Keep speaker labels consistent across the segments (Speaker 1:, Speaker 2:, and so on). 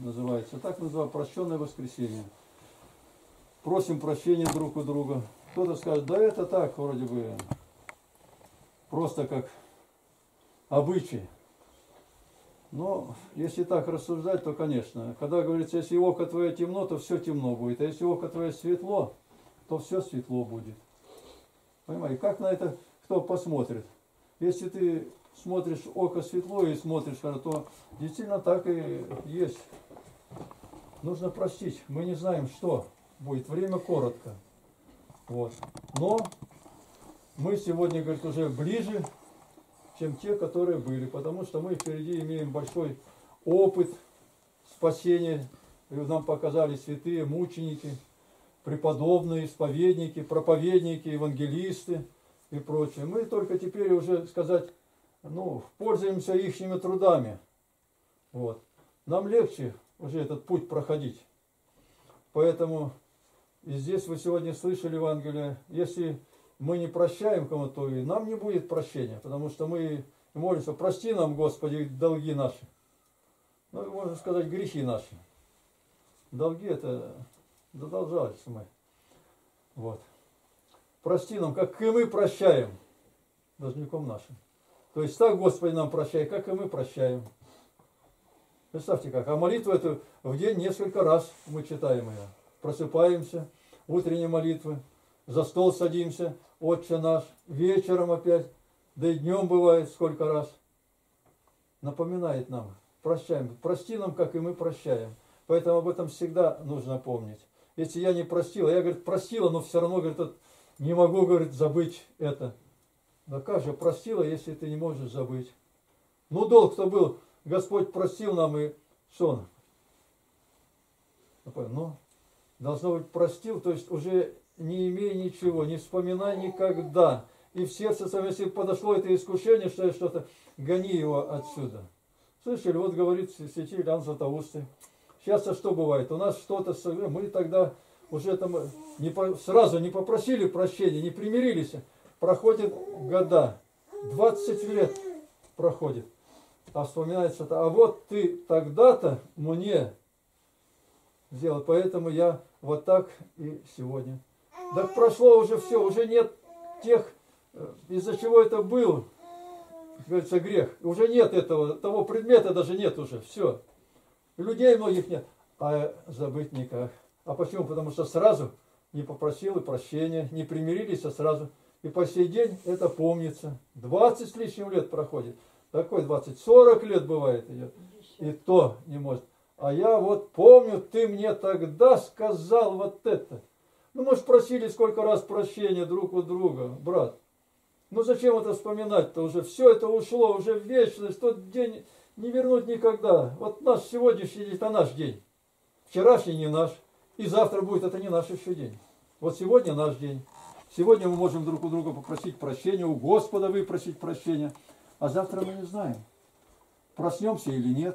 Speaker 1: называется. Так называется прощенное воскресенье. Просим прощения друг у друга. Кто-то скажет, да это так, вроде бы, просто как обычай. Но если так рассуждать, то, конечно, когда говорится, если око твое темно, то все темно будет. А если око твое светло, то все светло будет. Понимаете, как на это кто посмотрит? Если ты смотришь око светло и смотришь, то действительно так и есть. Нужно простить. Мы не знаем, что будет. Время коротко. Вот. Но мы сегодня, говорит, уже ближе, чем те, которые были. Потому что мы впереди имеем большой опыт спасения. И нам показали святые мученики, преподобные, исповедники, проповедники, евангелисты и прочее. Мы только теперь уже, сказать, пользуемся ихними трудами. Вот. Нам легче уже этот путь проходить. Поэтому и здесь вы сегодня слышали Евангелие, если мы не прощаем кому-то, то и нам не будет прощения, потому что мы молимся, прости нам, Господи, долги наши. Можно сказать, грехи наши. Долги это задолжались мы. Вот. Прости нам, как и мы прощаем должником нашим. То есть так, Господи, нам прощай, как и мы прощаем. Представьте как. А молитву эту в день несколько раз мы читаем ее. Просыпаемся, утренние молитвы, за стол садимся, Отче наш, вечером опять, да и днем бывает сколько раз. Напоминает нам, прощаем. Прости нам, как и мы прощаем. Поэтому об этом всегда нужно помнить. Если я не простила, я, говорит, простила, но все равно, говорит, не могу, говорит, забыть это. Да как же простила, если ты не можешь забыть? Долг-то был, Господь простил нам, и что он? Должно быть, простил, то есть уже не имея ничего, не вспоминай никогда. И в сердце своем, если подошло это искушение, что я что-то, гони его отсюда. Слышали, вот говорит святитель Иоанн Златоустый. Сейчас-то что бывает? У нас что-то, мы тогда уже там сразу не попросили прощения, не примирились. Проходят года, 20 лет проходит. А вспоминается, а вот ты тогда-то мне сделал, поэтому я вот так и сегодня. Так прошло уже все, уже нет тех, из-за чего это был, как говорится, грех. Уже нет этого, того предмета даже нет уже, все. Людей многих нет, а забыть никак. А почему? Потому что сразу не попросил и прощения, не примирились, а сразу. И по сей день это помнится. 20 с лишним лет проходит. Такой 20, 40 лет бывает идет. И то не может. А я вот помню, ты мне тогда сказал вот это. Мы же просили сколько раз прощения друг у друга, брат. Зачем это вспоминать-то уже? Все это ушло, уже в вечность, тот день не вернуть никогда. Вот наш сегодняшний день, это наш день. Вчерашний не наш. И завтра будет, это не наш еще день. Вот сегодня наш день. Сегодня мы можем друг у друга попросить прощения, у Господа выпросить прощения. А завтра мы не знаем, проснемся или нет.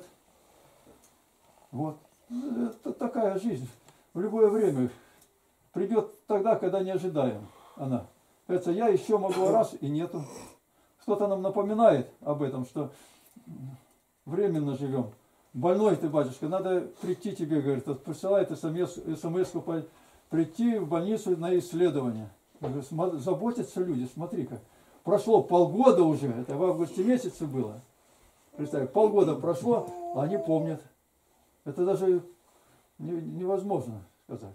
Speaker 1: Вот. Это такая жизнь. В любое время придет тогда, когда не ожидаем она. Это я еще могу раз и нету. Кто-то нам напоминает об этом, что временно живем. Больной ты, батюшка, надо прийти тебе, говорит, присылает смс-ку, прийти в больницу на исследование. Заботятся люди, смотри-ка. Прошло полгода уже, это в августе месяце было. Представь, полгода прошло, а они помнят. Это даже невозможно сказать.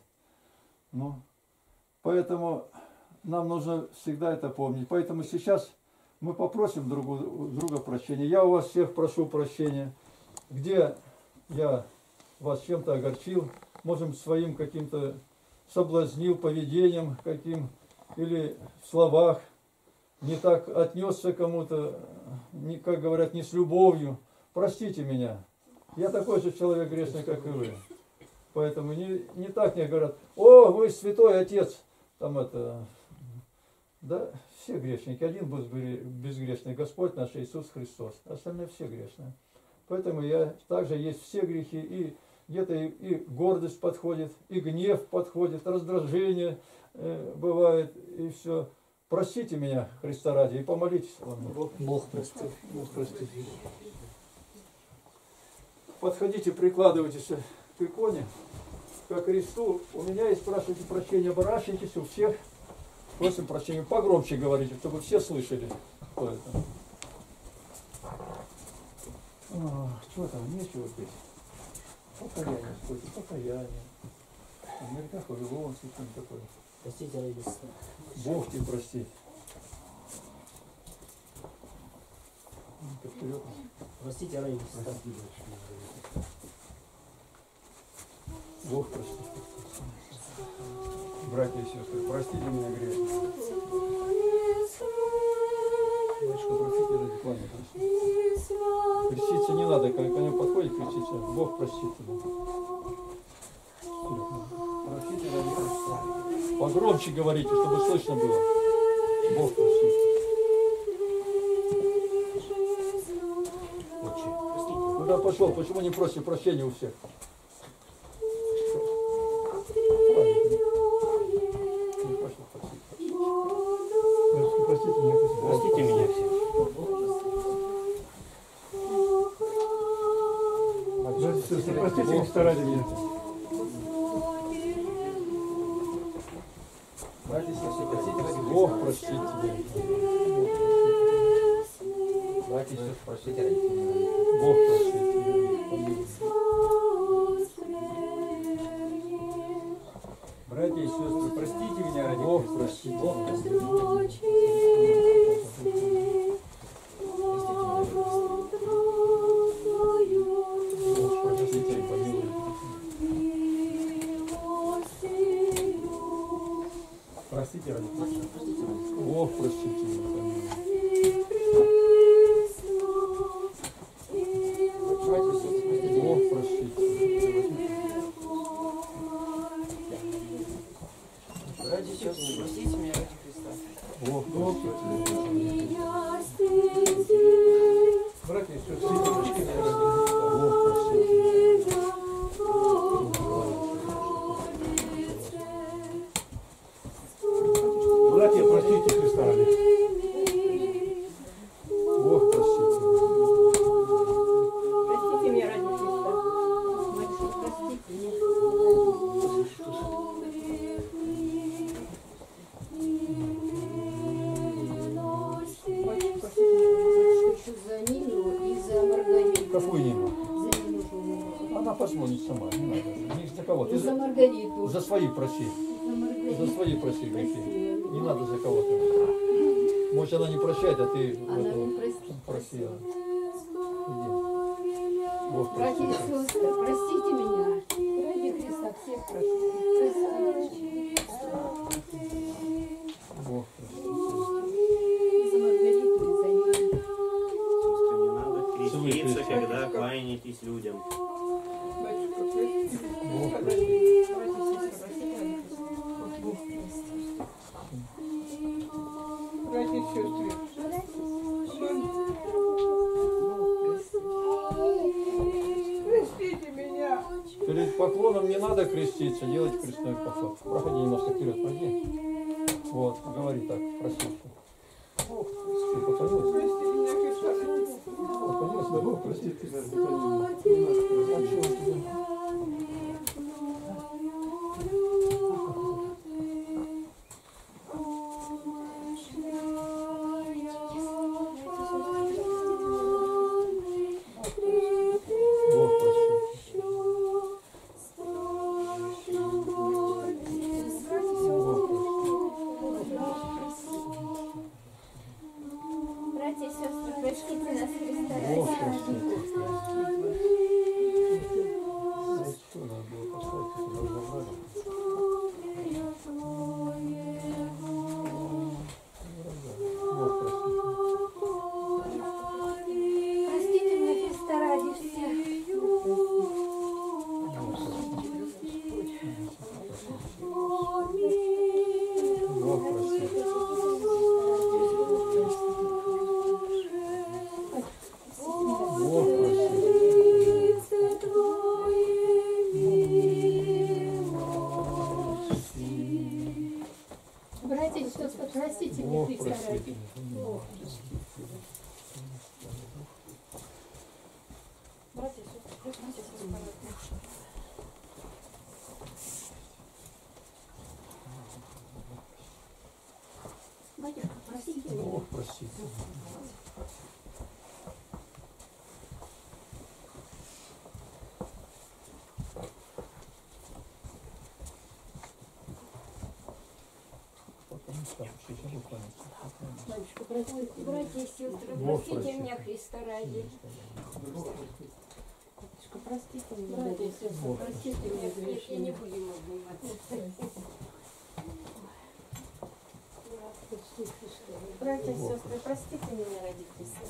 Speaker 1: Поэтому нам нужно всегда это помнить. Поэтому сейчас мы попросим друг у друга прощения. Я у вас всех прошу прощения. Где я вас чем-то огорчил, можем своим каким-то соблазнил поведением каким, или в словах, не так отнесся кому-то, как говорят, не с любовью. Простите меня. Я такой же человек грешный, как и вы. Поэтому не так мне говорят, о, вы святой отец. Там это, да, все грешники. Один был безгрешный, Господь наш Иисус Христос. Остальные все грешные. Поэтому также есть все грехи, и где-то и гордость подходит, и гнев подходит, раздражение бывает, и все. Простите меня, Христа ради, и помолитесь.
Speaker 2: Бог простит. Бог простит.
Speaker 1: подходите, прикладывайтесь к иконе, ко кресту. У меня есть, спрашивайте прощения, оборачивайтесь, у всех просим прощения. Погромче говорите, чтобы все слышали, кто это. Что там, нечего петь. Покаяние, сколько, покаяние. Наверняка Вавилон, что-нибудь такое.
Speaker 2: Простите, ради Христа.
Speaker 1: Бог тебе простит. Вперед.
Speaker 2: Простите, ради Христа.
Speaker 1: Бог простит. Братья и сестры, простите меня грех. Батюшка, простите ради плана. Креститься не надо, когда ко мне подходит, креститься. Бог простит тебя. Простите ради Христа. Погромче говорите, чтобы слышно было. Бог простит. Куда пошел? Почему не просите прощения у всех?
Speaker 2: Простите меня всех.
Speaker 1: Простите Христа ради меня. Бог простит тебя.
Speaker 3: Братья и сестры, простите ради меня.
Speaker 1: Бог простит тебя.
Speaker 3: Братья и сестры, простите меня ради
Speaker 1: Бог
Speaker 3: Христа.
Speaker 1: простит.
Speaker 3: Бог простит.
Speaker 1: Бог простит тебя и помилует.
Speaker 3: Простите ради Христа.
Speaker 1: Бог простит тебя и помилует. Бог простит тебя.
Speaker 2: Ради сестры, простите меня ради Христа.
Speaker 1: Бог простит тебя.
Speaker 3: Братья и сестры, простите меня ради Христа.
Speaker 1: Бог простит тебя.
Speaker 3: Братья, простите Христа ради.
Speaker 1: Бог простит тебя.
Speaker 4: Простите меня ради Христа. Матушка, простите меня. Батюшка, простите меня, еще за Нину и за Маргариту.
Speaker 1: Какую Нину?
Speaker 4: За Нину Жулову.
Speaker 1: Она позвонит сама, не надо. Не за кого. Ты
Speaker 4: И за
Speaker 1: за,
Speaker 4: Маргариту.
Speaker 1: за свои проси.
Speaker 4: За Маргариту.
Speaker 1: За свои проси грехи.
Speaker 4: Прости.
Speaker 1: Не надо за кого-то. Может, она не прощает, а ты
Speaker 4: Она
Speaker 1: этого
Speaker 4: не простит.
Speaker 1: просила. Иди. Бог
Speaker 4: Братья и
Speaker 1: простит.
Speaker 4: сестры, простите меня. Ради Христа всех прошу. Простите.
Speaker 1: Бог простит.
Speaker 4: И за Маргариту, и за Нину.
Speaker 5: Сестры, не надо креститься,
Speaker 1: Креститься.
Speaker 5: когда кланяетесь людям.
Speaker 4: Батюшка, простите.
Speaker 1: Бог простит.
Speaker 4: Братья и сестры, простите ради Христа. Бог простит.
Speaker 6: Братья и сестры, простите меня.
Speaker 1: Перед поклоном не надо креститься, делать крестной поход. Проходи немножко вперед, пойди. Вот, говори так, проси. Бог простит. Ты поклонился?
Speaker 6: Прости меня, Христос.
Speaker 1: Поклонился, да Бог простит тебя. Бог простит.
Speaker 7: Братья и сестры, простите нас, Христа.
Speaker 1: Бог простит. Что надо было поставить, если разобрали? Бог простит.
Speaker 7: Простите меня, Христа, ради всех.
Speaker 1: Бог простит. Бог
Speaker 4: Братья и сестры, простите меня,
Speaker 1: Бог
Speaker 4: Христа
Speaker 1: простит.
Speaker 4: ради. Братья и сестры, простите.
Speaker 1: простите.
Speaker 4: Батюшка, простите.
Speaker 7: Братья и сестры,
Speaker 1: Бог
Speaker 7: простите
Speaker 1: простит.
Speaker 7: меня, Христа ради.
Speaker 4: Батюшка, простите меня.
Speaker 2: Братья и сестры,
Speaker 1: Бог
Speaker 2: простите меня
Speaker 7: Нет, не
Speaker 2: грешные.
Speaker 7: будем обниматься.
Speaker 2: Братья и сестры, простите меня ради Христа.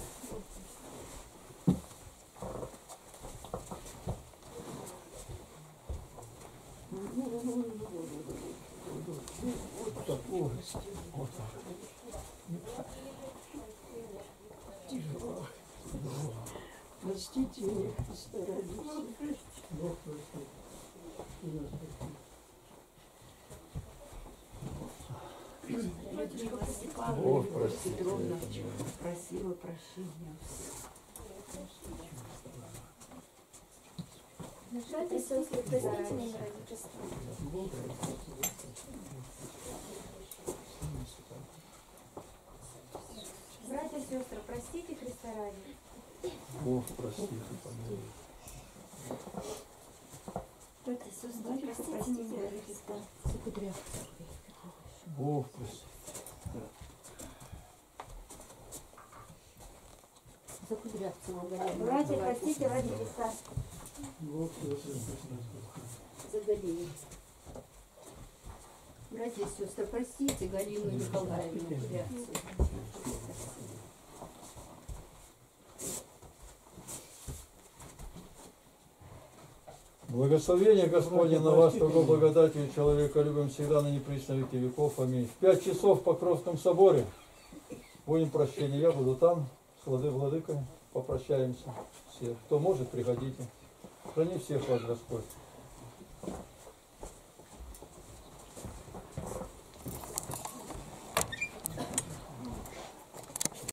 Speaker 1: Вот так.
Speaker 4: Простите меня, Христа ради.
Speaker 2: Людмила Степановна
Speaker 1: Бог простит.
Speaker 2: Петровна просила прощения.
Speaker 7: Братья и сестры, простите меня ради Христа. Братья и сестры, простите Христа ради.
Speaker 1: Бог простит и помилует.
Speaker 7: Братья и сестры, простите меня ради Христа.
Speaker 1: Бог простит.
Speaker 4: За Кудрявцева Галину.
Speaker 7: Братья, простите ради Христа.
Speaker 4: За Галину. Братья и сестры, простите Галину Николаевну Кудрявцеву.
Speaker 1: Благословение Господне на вас, того благодатью и человеколюбием всегда на неприсно веки веков. Аминь. В 5 часов в Покровском соборе будем прощения. Я буду там с владыкой. Попрощаемся все. Кто может, приходите. Храни всех вас Господь.